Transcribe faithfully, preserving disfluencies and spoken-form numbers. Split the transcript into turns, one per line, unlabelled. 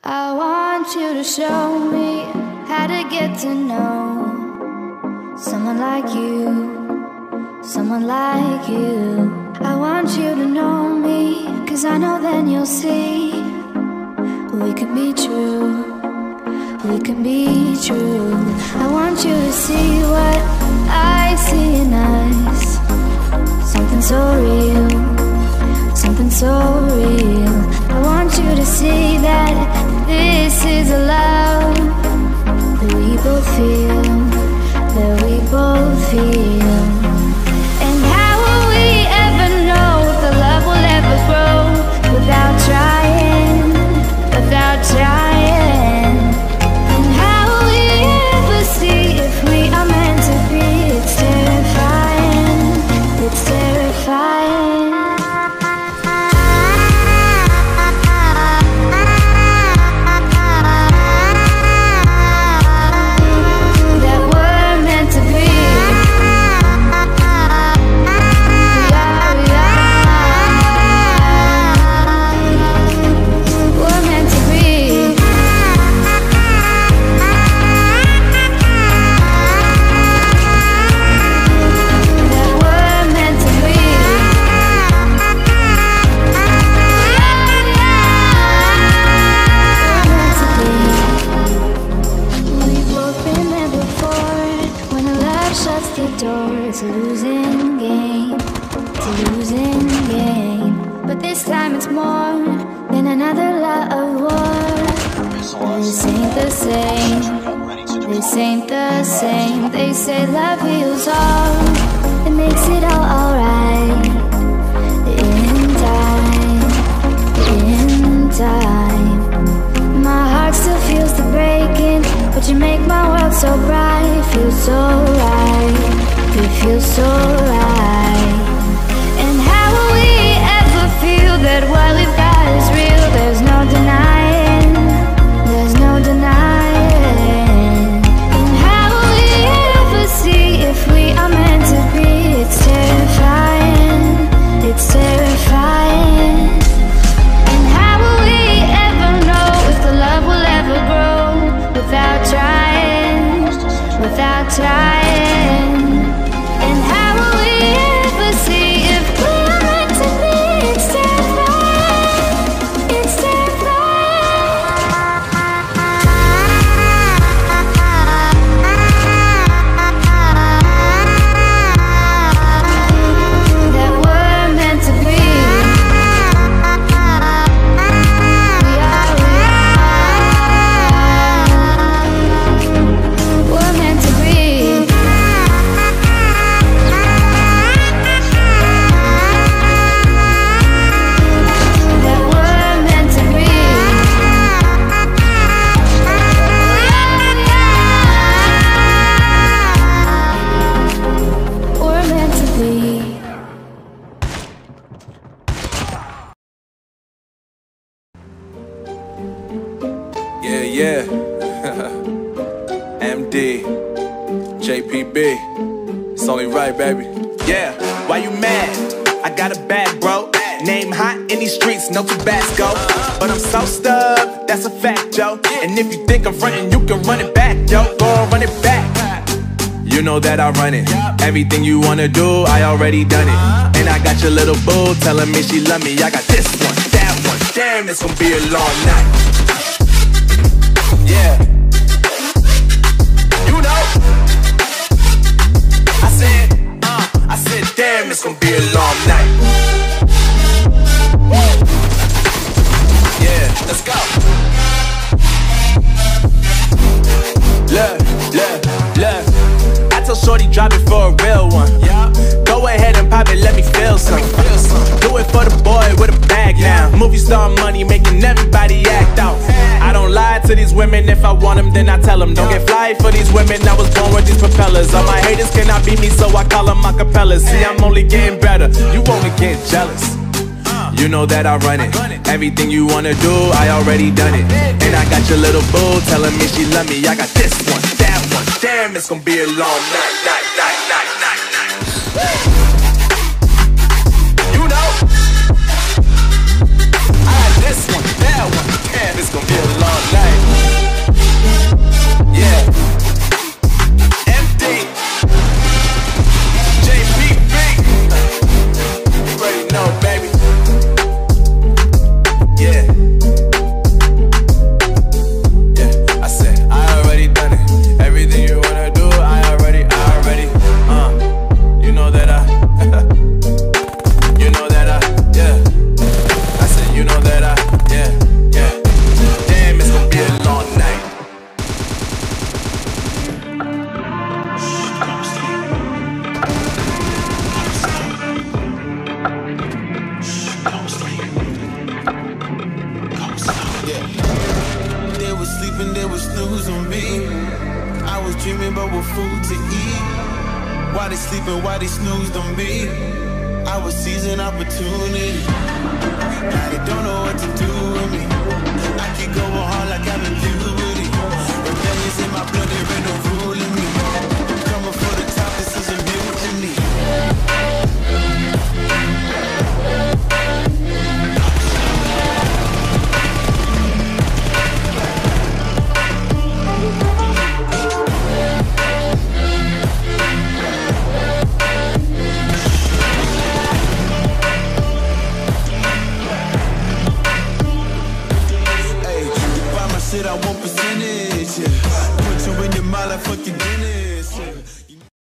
I want you to show me how to get to know someone like you, someone like you. I want you to know me, cause I know then you'll see we could be true, we could be true. I want you to see what I see in us, something so real, something so real. I want you to see that this is a love that we both feel, that we both feel. And how will we ever know if the love will ever grow without trying, without trying? And how will we ever see if we are meant to be? It's terrifying, it's terrifying. It's a losing game, it's a losing game. But this time it's more than another lot of war. This ain't the same, this ain't the same. They say love heals all, it makes it all alright. In time, in time. My heart still feels the breaking, but you make my world so bright. Feels so right, it feels so right. And how will we ever feel that what we've got is real? There's no denying, there's no denying. And how will we ever see if we are meant to be? It's terrifying, it's terrifying. And how will we ever know if the love will ever grow without trying, without trying? And how will we ever see if we are meant to be? It's terrifying, it's that we're meant to be. We are, we are. We're meant to be. That we're meant to be. We're meant to be.
Yeah, yeah. M D, J P B. It's only right, baby.
Yeah, why you mad? I got a bag, bro. Name hot in these streets, no Tabasco. But I'm so stubbed, that's a fact, yo. And if you think I'm frontin', you can run it back, yo. Go on, run it back.
You know that I run it. Everything you wanna do, I already done it. And I got your little boo telling me she love me. I got this one, that one. Damn, it's gonna be a long night. Yeah. You know. I said, uh, I said, damn, it's gonna be a long night. Yeah, let's go. Look, look, look. I told shorty drop it for a real one. Yeah. Go ahead and pop it, let me feel some. Feel some. Do it for the boy with a bag now. Movie star money making everybody act out. I don't lie to these women, if I want them then I tell them. Don't get fly for these women, I was born with these propellers. All my haters cannot beat me, so I call them acapellas. See, I'm only getting better, you only get jealous. You know that I run it. Everything you wanna do, I already done it. And I got your little boo telling me she love me. I got this one, that one. Damn, it's gonna be a long night, night, night, night, night, night. You know, I got this one, that one. Yeah.
Damn, it's gonna be a long night. Yeah. M D J P B. You already know, baby. Yeah. Yeah. I said I already done it. Everything you wanna do, I already, I already. Uh, you know that I. You know that I. Yeah. I said you know that I. Yeah. Yeah. Damn, it's gonna be a long night.
They was sleeping, they was snooze on me. I was dreaming about what food to eat. Why they sleeping, why they snoozed on me? I was seizing opportunity. Now they don't know what to do with me. I keep going hard like I'm in puberty. Rebellions in my blood, there ain't no ruling me. Coming for the top, this is a mutiny. I want percentage, yeah. Put you in your mind like fuck you.